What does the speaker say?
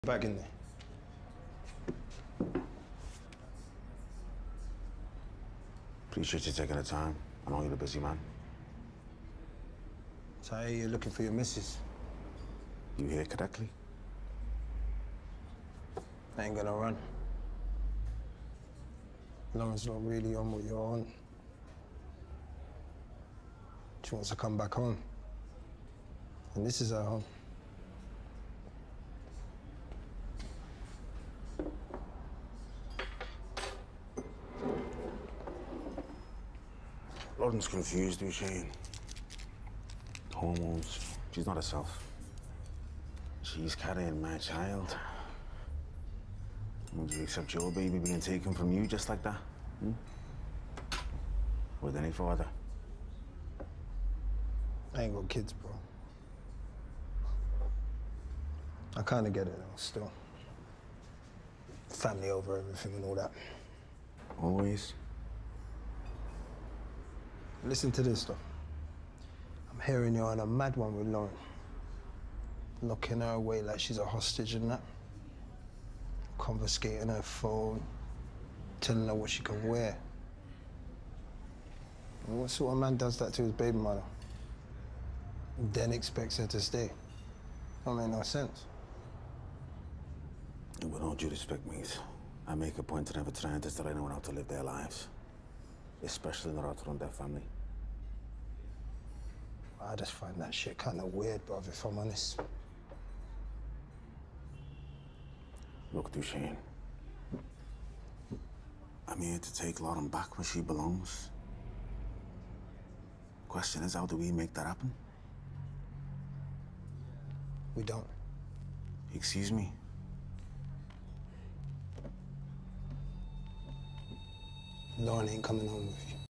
Back in there. Appreciate you taking the time. I know you're a busy man. So I hear you're looking for your missus. You hear correctly? I ain't gonna run. Lauren's not really on what you're on. She wants to come back home. And this is her home. Lauren's confused, Duchesne. Hormones. She's not herself. She's carrying my child. Would you accept your baby being taken from you just like that? With any father? I ain't got kids, bro. I kind of get it, though, still. Family over everything and all that. Always? Listen to this, though. I'm hearing you're on a mad one with Lauren. Locking her away like she's a hostage and that. Confiscating her phone. Telling her what she can wear. And what sort of man does that to his baby mother? And then expects her to stay? Don't make no sense. With all due respect, mate, I make a point to never try and tell anyone how to live their lives. Especially not how to run their family. I just find that shit kind of weird, bruv, if I'm honest. Look, Duchesne. I'm here to take Lauren back where she belongs. Question is, how do we make that happen? We don't. Excuse me? Lauren ain't coming home with you.